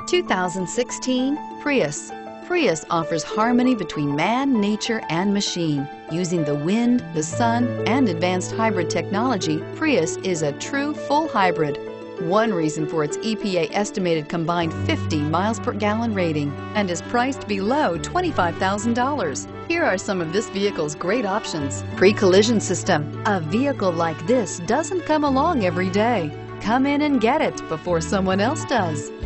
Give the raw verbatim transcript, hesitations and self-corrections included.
two thousand sixteen Prius. Prius offers harmony between man, nature, and machine. Using the wind, the sun, and advanced hybrid technology, Prius is a true full hybrid. One reason for its E P A estimated combined fifty miles per gallon rating, and is priced below twenty-five thousand dollars. Here are some of this vehicle's great options: pre-collision system. A vehicle like this doesn't come along every day. Come in and get it before someone else does.